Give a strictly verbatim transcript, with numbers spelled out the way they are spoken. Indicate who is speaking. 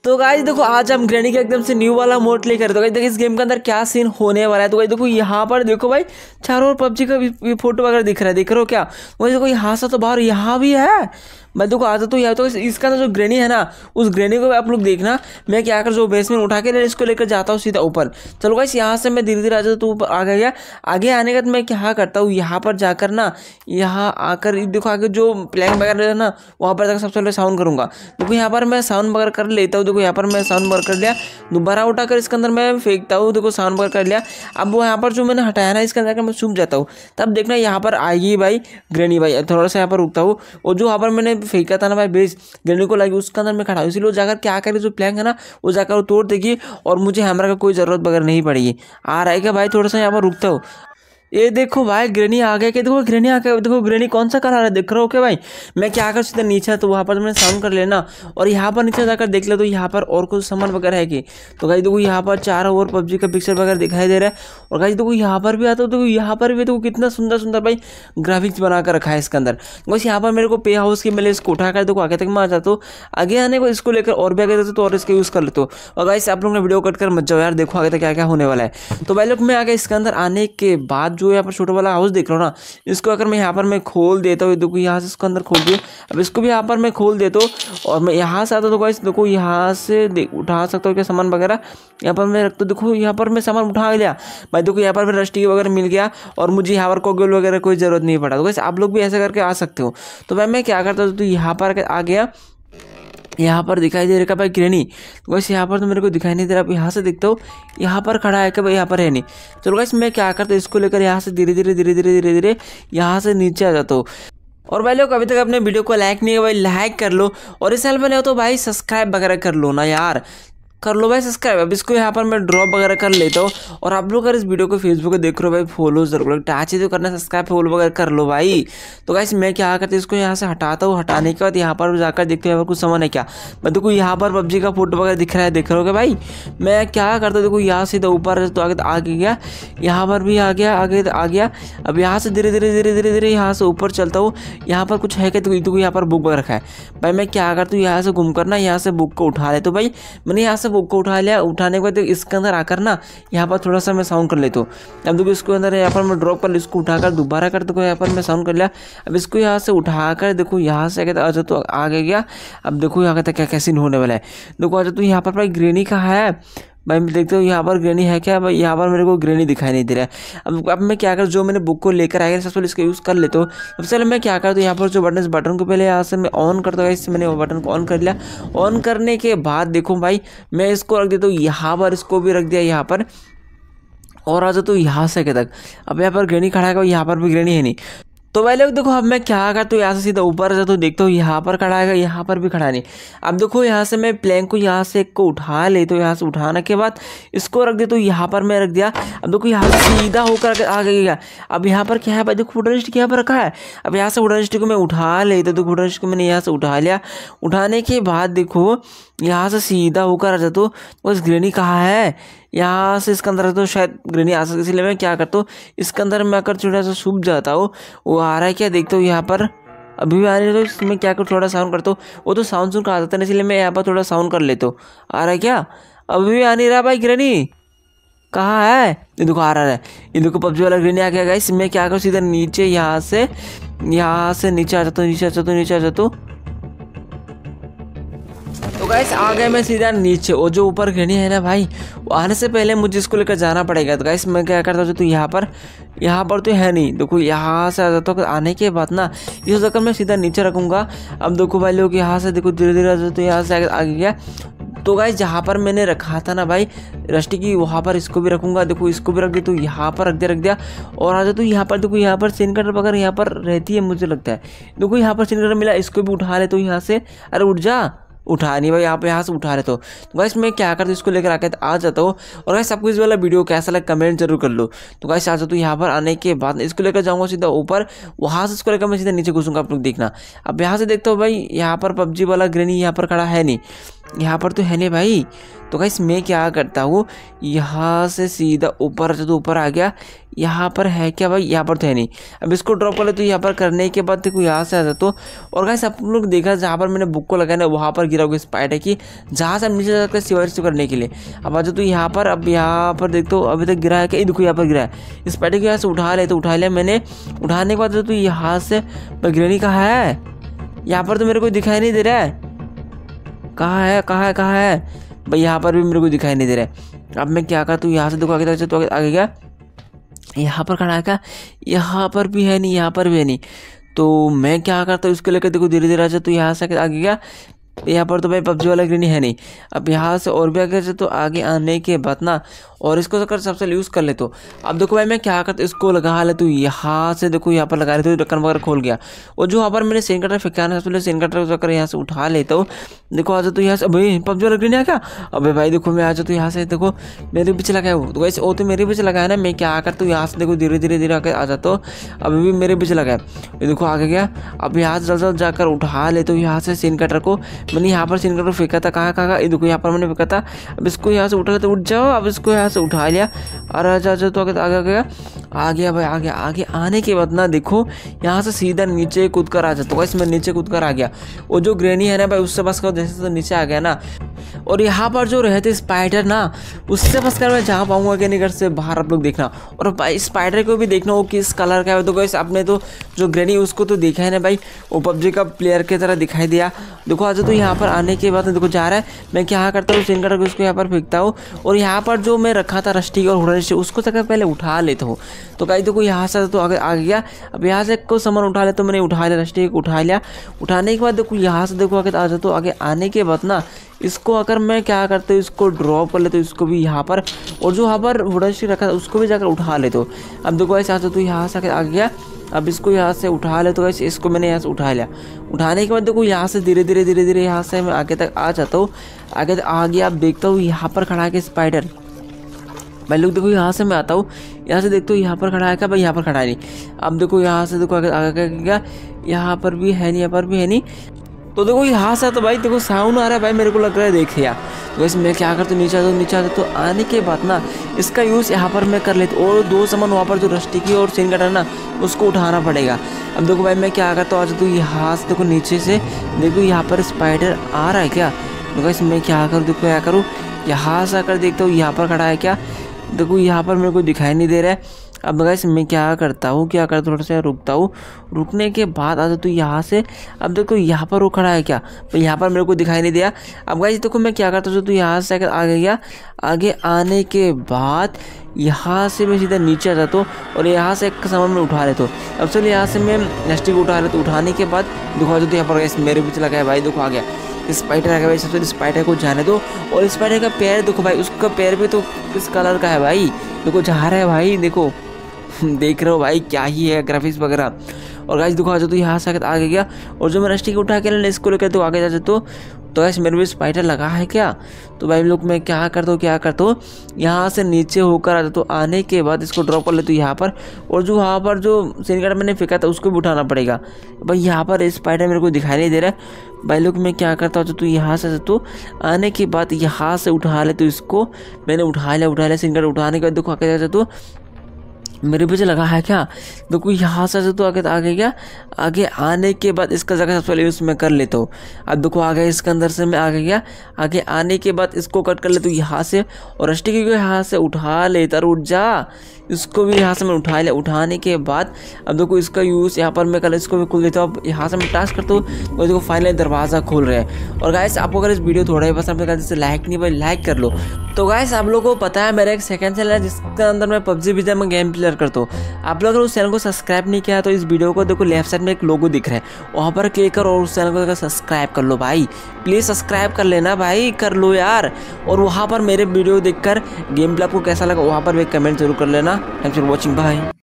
Speaker 1: तो गाइस देखो आज हम ग्रैनी का एकदम से न्यू वाला मोड लेकर तो गाइस देखो इस गेम के अंदर क्या सीन होने वाला है। तो गाइस देखो यहाँ पर देखो भाई चारों ओर पबजी का भी फोटो वगैरह दिख रहा है, देख रहे हो क्या? वही देखो यहाँ से तो बाहर यहाँ भी है। मैं देखो आता तो यहाँ तो इसका जो ग्रैनी है ना उस ग्रैनी को आप लोग देखना। मैं क्या कर जो बेसमेंट उठा के इसको लेकर जाता हूँ सीधा ऊपर। चलो गाइस यहाँ से मैं धीरे धीरे आ जाता तो ऊपर आ गया। आगे आने का तो मैं क्या करता हूँ यहाँ पर जाकर ना यहाँ आकर देखो आगे जो प्लैंक वगैरह है ना वहाँ पर जाकर सबसे पहले साउंड करूँगा। देखो यहाँ पर मैं साउंड वगैरह कर लेता हूँ। देखो यहाँ पर मैं साउंड वगैरह कर लिया, दोबारा उठाकर इसके अंदर मैं फेंकता हूँ। देखो साउंड वगैरह कर लिया। अब वो यहाँ पर जो मैंने हटाया ना इसके अंदर मैं छुप जाता हूँ। तब देखना यहाँ पर आएगी भाई ग्रैनी भाई। थोड़ा सा यहाँ पर रुकता हूँ और जो यहाँ पर मैंने फेंका था ना भाई बेस ग्रैनी को लगी उसके अंदर मैं खड़ा हूँ। इसलिए वो जाकर क्या करे जो प्लैंक है ना वो जाकर वो तोड़ देगी और मुझे हैमर का कोई ज़रूरत वगैरह नहीं पड़ेगी। आ रहा है क्या भाई? थोड़ा सा यहाँ पर रुकता हूँ। ये देखो भाई ग्रैनी आ गया। क्या देखो ग्रैनी आ गया। देखो ग्रैनी कौन सा कलर है देख रहे हो क्या भाई? मैं क्या कर सीधा नीचे तो वहाँ पर मैंने साउंड कर लेना और यहाँ पर नीचे जाकर देख ले तो यहाँ पर और कुछ सामान वगैरह है कि। तो गाइस देखो यहाँ पर चारों ओर पबजी का पिक्चर वगैरह दिखाई दे रहा है। और गाइस देखो यहाँ पर भी आता हो देखो यहाँ पर भी देखो कितना सुंदर सुंदर भाई ग्राफिक्स बना कर रखा है इसके अंदर। बस यहाँ पर मेरे को पे हाउस की मिले इसको उठाकर देखो आगे तक मैं आ जाता हूँ। आगे आने को इसको लेकर और भी आगे जाते तो और इसका यूज़ कर लेते हो। और गाइस आप लोग ने वीडियो कट कर मत जाओ यार, देखो आगे तक क्या क्या होने वाला है। तो भाई लोग मैं आगे इसके अंदर आने के बाद जो यहाँ पर छोटा वाला हाउस देख रहा हूँ ना इसको अगर मैं यहाँ पर मैं खोल देता हूँ। देखो यहाँ से इसको अंदर खोल दिया। अब इसको भी यहाँ पर मैं खोल देता हूँ और मैं यहाँ से आता हूँ। तो गाइस देखो यहाँ से उठा सकता हूँ क्या सामान वगैरह यहाँ पर मैं रखता हूँ। देखो यहाँ पर मैं सामान उठा लिया भाई। देखो यहाँ पर मैं रस्टी वगैरह मिल गया और मुझे यहाँ पर कोगल वगैरह कोई ज़रूरत नहीं पड़ा। तो गाइस आप लोग भी ऐसा करके आ सकते हो। तो भाई मैं क्या करता हूँ तो यहाँ पर आ गया। यहाँ पर दिखाई दे रहा भाई ग्रैनी। तो वैसे यहाँ पर तो मेरे को दिखाई नहीं दे रहा। यहाँ से देखता हूँ यहाँ पर खड़ा है क्या भाई? यहाँ पर है नहीं। चलो गाइस मैं क्या करता हूँ इसको लेकर यहाँ से धीरे धीरे धीरे धीरे धीरे धीरे यहाँ से नीचे आ जाता हूँ। और भाई लोग अभी तक अपने वीडियो को लाइक नहीं है भाई लाइक कर लो और इस चैनल पर नहीं हो तो भाई सब्सक्राइब वगैरह कर लो ना यार, कर लो भाई सब्सक्राइब। अब इसको यहाँ पर मैं ड्रॉप वगैरह कर लेता हूँ। और आप लोग अगर इस वीडियो को फेसबुक पे देख रहे हो भाई फॉलो जरूर टच ही तो करना, सब्सक्राइब फॉलो वगैरह कर लो भाई। तो गाइस मैं क्या करता हूँ इसको यहाँ से हटाता हूँ। हटाने के बाद यहाँ पर जाकर देखते हो यहाँ पर कुछ सामान है क्या। मैं देखो यहाँ पर पबजी का फोटो वगैरह दिख रहा है, देख रहे हो क्या भाई? मैं क्या करता हूँ देखो यहाँ से तो ऊपर तो आगे आ गया, यहाँ पर भी आ गया, आगे आ गया। अब यहाँ से धीरे धीरे धीरे धीरे धीरे यहाँ से ऊपर चलता हूँ। यहाँ पर कुछ है क्या? तो यहाँ पर बुक रखा है भाई। मैं क्या करता हूँ यहाँ से घूम करना यहाँ से बुक को उठा ले। तो भाई मैंने यहाँ से बुक को उठा लिया। उठाने के बाद इसके अंदर आकर ना यहाँ पर थोड़ा सा मैं साउंड कर लेता हूँ। अब देखो इसको अंदर यहाँ पर मैं ड्रॉप कर इसको उठाकर दोबारा कर देखो यहाँ पर मैं साउंड कर लिया। अब इसको यहाँ से उठाकर देखो यहाँ से आ जाए तो आगे गया। अब देखो यहाँ का क्या क्या सीन होने वाला है। देखो आ जाए तो यहाँ पर भाई ग्रैनी का है भाई। मैं देखते हो यहाँ पर ग्रैनी है क्या भाई? यहाँ पर मेरे को ग्रैनी दिखाई नहीं दे रहा है। अब अब मैं क्या कर जो मैंने बुक को लेकर आया सबसे पहले इसका यूज़ कर लेता हूँ। सबसे पहले मैं क्या करता हूँ यहाँ पर जो बटन इस बटन को पहले यहाँ से मैं ऑन करता हूँ। इससे मैंने वो बटन को ऑन कर लिया। ऑन करने के बाद देखो भाई मैं इसको रख देता हूँ यहाँ पर, इसको भी रख दिया यहाँ पर और आ जाता हूँ यहाँ से के तक। अब यहाँ पर ग्रैनी खड़ा है, यहाँ पर भी ग्रैनी है नहीं। तो भाई लोग देखो अब मैं क्या करता हूँ यहाँ से सीधा ऊपर जाता हूँ। देखता हूँ यहाँ पर खड़ा है, यहाँ पर भी खड़ा नहीं। अब देखो यहाँ से मैं प्लैंक को यहाँ से एक को उठा लेता हूँ। यहाँ से उठाने के बाद इसको रख देता हूँ यहाँ पर मैं रख दिया। अब देखो यहाँ से सीधा होकर आ गया। अब यहाँ पर क्या है भाई? देखो वुडन स्टिक यहाँ पर रखा है। अब यहाँ से वुडन स्टिक को मैं उठा लेता हूँ। तो वुडन स्टिक को मैंने यहाँ से उठा लिया। उठाने के बाद देखो यहाँ से सीधा होकर आ जाता हूँ। बस ग्रैनी कहाँ है? यहाँ से इसके अंदर तो शायद ग्रैनी आ सकती, इसलिए मैं क्या करता हूँ इसके अंदर मैं आकर थोड़ा सा छुप जाता हूँ। वो आ रहा है क्या देखता हूँ यहाँ पर अभी भी आ रही है। तो इसमें क्या कर थोड़ा साउंड करता हूँ। वो तो साउंड सुन कर आ जाता है इसलिए मैं यहाँ पर थोड़ा साउंड कर लेता हूँ। आ रहा है क्या? अभी भी आ नहीं रहा भाई ग्रैनी कहाँ है? ये देखो आ रहा है। ये देखो पबजी वाला ग्रैनी आ गया गाइस। मैं क्या करूँ सीधा नीचे यहाँ से यहाँ से नीचे आ जाता हूँ, नीचे आ जाता हूँ, नीचे आ जाता हूँ। तो गाइस आ गए मैं सीधा नीचे। और जो ऊपर ग्रैनी है ना भाई वो आने से पहले मुझे इसको लेकर जाना पड़ेगा। तो गाइस मैं क्या करता हूँ तो यहाँ पर यहाँ पर तो है नहीं। देखो यहाँ से आ जाता हूँ। आने के बाद ना इस जगह मैं सीधा नीचे रखूँगा। अब देखो भाई लोग यहाँ से देखो धीरे धीरे आ जाए तो यहाँ से आगे गया। तो गाइस जहाँ पर मैंने रखा था ना भाई रस्टी की वहाँ पर इसको भी रखूँगा। देखो इसको भी रख दिया। तो यहाँ पर रख दिया रख दिया और आ जाए तो यहाँ पर देखो यहाँ पर सीन कटर वगैरह यहाँ पर रहती है मुझे लगता है। देखो यहाँ पर सीन कटर मिला, इसको भी उठा ले। तो यहाँ से अरे उठ जा, उठा नहीं भाई, आप यहाँ से उठा रहे तो गाइस मैं क्या करता हूँ इसको लेकर आके आ जाता हूँ। और गाइस आपको इस वाला वीडियो कैसा लगा कमेंट जरूर कर लो। तो गाइस आ जाता हूँ यहाँ पर। आने के बाद इसको लेकर जाऊँगा सीधा ऊपर, वहाँ से इसको लेकर मैं सीधा नीचे घुसूँगा। आप लोग देखना। अब यहाँ से देखता हूँ भाई यहाँ पर पबजी वाला ग्रैनी यहाँ पर खड़ा है नहीं। यहाँ पर तो है नहीं भाई। तो गाइस मैं क्या करता हूँ, यहाँ से सीधा ऊपर से तो ऊपर आ गया। यहाँ पर है क्या भाई, यहाँ पर तो है नहीं। अब इसको ड्रॉप कर ले तो यहाँ पर करने के बाद देखो यहाँ से आ जाता हूँ। और गाइस आप लोग देखा जहाँ पर मैंने बुक को लगाया ना वहाँ पर गिरा हुआ स्पाइडर की, जहाँ से हम नीचे जा सकते हैं सिवाय रिसीव करने के लिए। अब आ जाओ तो यहाँ पर, अब यहाँ पर देखते हो अभी तक गिरा है क्या, देखो यहाँ पर गिरा है। स्पाइडर को यहाँ से उठा ले तो उठा लिया मैंने। उठाने के बाद तो यहाँ से ग्रेनी कहाँ है, यहाँ पर तो मेरे को दिखाई नहीं दे रहा है। कहाँ है कहाँ है कहाँ है भाई, यहाँ पर भी मेरे को दिखाई नहीं दे रहा है। अब मैं क्या करता हूँ, यहाँ से देखो आगे तक तो आगे, आगे गया, यहाँ पर खड़ा है क्या, यहाँ पर भी है नहीं, यहाँ पर भी है नहीं। तो मैं क्या करता हूँ, इसको लेकर देखो धीरे धीरे आजा। तो यहाँ से आगे गया, यहाँ पर तो भाई पबजी वाला ग्रीनी है नहीं। अब यहाँ से और भी आगे से तो आगे आने के बाद ना, और इसको अगर सबसे यूज़ कर ले तो अब देखो भाई मैं क्या करता हूँ, इसको लगा ले तो यहाँ से देखो यहाँ पर लगा ले तो ढक्कन वगैरह खोल गया। और जो यहाँ पर मैंने सेन कटर फेंकाना है, सबसे सेन कटर जाकर यहाँ से उठा लेता हूँ। देखो आ जाओ तो यहाँ से, भाई पबजी वाला ग्रीन है क्या, अबे भाई देखो मैं आ जाता हूँ यहाँ से, देखो मेरे पीछे लगाया वो, तो वैसे वो तो मेरे पीछे लगाया ना। मैं क्या करता हूँ, यहाँ से देखो धीरे धीरे धीरे आकर आ जाता हूँ। अभी भी मेरे पीछे लगाया, ये देखो आगे गया। अब यहाँ से जल्द जल्द जाकर उठा लेता हूँ यहाँ से सेन कटर को। मैंने यहाँ पर सेन कटर फेंका था, कहाँ कहाँ ये देखो यहाँ पर मैंने फेंका था। अब इसको यहाँ से उठा लेते, उठ जाओ। अब इसको यहाँ से उठा लिया और आ जा तो आगे आगे गया, आ गया भाई, आ गया। आगे आने के बाद ना देखो यहाँ से सीधा नीचे कूद कर आ जाता हूँ। मैं नीचे कूद कर आ गया, वो जो ग्रेनी है ना भाई उससे बस कर जैसे तो नीचे आ गया ना। और यहाँ पर जो रहते स्पाइडर ना, उससे बस कर मैं जा पाऊंगा कि नहीं घर से बाहर, आप लोग देखना। और भाई स्पाइडर को भी देखना वो किस कलर का है। तो गाइस आपने तो जो ग्रेनी उसको तो देखा है ना भाई, वो पबजी का प्लेयर की तरह दिखाई दिया। देखो आज तो यहाँ पर आने के बाद देखो जा रहा है। मैं क्या करता हूँ, सीन करके उसको यहाँ पर फेंकता हूँ। और यहाँ पर जो मैं रखा था रस्टी और हुडा रस्टी, उसको तक पहले उठा लेता हूँ। तो गाइस देखो यहाँ से तो आगे आ गया। अब यहाँ से को सामान उठा ले तो मैंने उठा लिया, रस्टी उठा लिया। उठाने के बाद देखो यहाँ से देखो आगे आ जाता हूँ। आगे आने के बाद ना इसको अगर मैं क्या करते हूँ, इसको ड्रॉप कर लेते हूँ, इसको भी यहाँ पर, और जो यहाँ पर वुडन रखा था उसको भी जाकर उठा लेते हो। अब देखो ऐसे आता तो यहाँ से आ गया। अब इसको यहाँ से उठा ले तो ऐसे इसको मैंने यहाँ से उठा लिया। उठाने के बाद देखो यहाँ से धीरे धीरे धीरे धीरे यहाँ से मैं आगे तक आ जाता हूँ। आगे तक आ गया। अब देखता हूँ यहाँ पर खड़ा है स्पाइडर। भाई लोग देखो यहाँ से मैं आता हूँ, यहाँ से देखते हो यहाँ पर खड़ा है क्या, भाई यहाँ पर खड़ा है नहीं। अब देखो यहाँ से देखो आगे आगे गया, यहाँ पर भी है नहीं, यहाँ पर भी है नहीं। तो देखो यहाँ से तो भाई देखो साउंड आ रहा है भाई, मेरे को लग रहा है देखे यार। तो वैसे मैं क्या करता हूँ, नीचे आता हूँ, नीचे आता तो आने के बाद ना इसका यूज़ यहाँ पर मैं कर लेता हूँ। और दो सामान वहाँ पर जो रस्टी की और सीन कटर ना उसको उठाना पड़ेगा। अब देखो भाई मैं क्या करता हूँ, आज तो यहाँ से देखो नीचे से देखो यहाँ पर स्पाइडर आ रहा है क्या। तो वैसे मैं क्या करूँ, देखो क्या करूँ, यहाँ से आकर देखता हूँ यहाँ पर खड़ा है क्या। देखो यहाँ पर मेरे को दिखाई नहीं दे रहा है। अब गाइस मैं क्या करता हूँ, क्या करता हूँ, थोड़ा सा रुकता हूँ। रुकने के बाद आ जाता हूँ यहाँ से। अब देखो यहाँ पर वो खड़ा है क्या, तो यहाँ पर मेरे को दिखाई नहीं दिया। अब गाइस देखो मैं क्या करता हूँ, तो यहाँ से आगे गया। आगे आने के बाद यहाँ से मैं सीधा नीचे आ जाता हूँ और यहाँ से एक सामान में उठा लेता हूँ। अब चलो यहाँ से मैं प्लास्टिक उठा लेता हूँ। उठाने के बाद देखो आ जाता हूँ यहाँ पर, गाइस मेरे पीछे लगा है भाई, देखो आ गया स्पाइडर आ गया भाई। सबसे स्पाइडर को जाने दो। और स्पाइडर का पैर देखो भाई, उसका पैर भी तो किस कलर का है भाई, देखो जा रहा है भाई, देखो देख रहे हो भाई क्या ही है ग्राफिक्स वगैरह। और गाइस देखो आ जाओ तो यहाँ से आगे गया। और जो मैं रस्टी को उठा के लेने इसको लेकर तो आगे जा जाते हो। तो गाइस मेरे भी स्पाइडर लगा है क्या। तो भाई लोग मैं क्या करता हूँ, क्या करता हूँ, यहाँ से नीचे होकर आ जाता हूँ। आने के बाद इसको ड्रॉप कर लेते हो यहाँ पर। और जो वहाँ पर जो सीन कार्ड मैंने फेंका था उसको भी उठाना पड़ेगा। भाई यहाँ पर स्पाइडर मेरे को दिखाई नहीं दे रहा है। भाई लोग मैं क्या करता हूँ, तो यहाँ से तो आने के बाद यहाँ से उठा ले तो इसको मैंने उठा लिया। उठा लिया सीन कार्ड। उठाने के बाद देखो आगे जा तो मेरे पीछे लगा है क्या। देखो यहाँ से तो आगे आगे गया। आगे आने के बाद इसका जगह सबसे पहले यूज़ मैं कर लेता हूँ। अब देखो आ गया, इसके अंदर से मैं आगे गया। आगे आने के बाद इसको कट कर लेता हूँ यहाँ से। और रस्टी को यहाँ से उठा लेता, उठ जा। इसको भी यहाँ से मैं उठा लिया। उठाने के बाद अब देखो इसका यूज़ यहाँ पर मैं कर इसको भी खोल देता हूँ। अब यहाँ से मैं टास्क करता हूँ और देखो फाइनली दरवाज़ा खोल रहे हैं। और गाइस आपको अगर इस वीडियो थोड़ा ही पसंद है जैसे लाइक नहीं भाई लाइक कर लो। तो गाइस आप लोगों को पता है मेरा एक सेकंड चैनल है जिसके अंदर मैं पबजी विजय में गेम प्ले करता हूँ। आप लोग अगर उस चैनल को सब्सक्राइब नहीं किया तो इस वीडियो को देखो लेफ्ट साइड में एक लोगो दिख रहा है, वहाँ पर क्लिक करो और उस चैनल को सब्सक्राइब कर लो भाई। प्लीज़ सब्सक्राइब कर लेना भाई, कर लो यार। और वहाँ पर मेरे वीडियो देखकर गेम प्ले आपको कैसा लगा वहाँ पर भी कमेंट जरूर कर लेना। Thanks for watching, bye.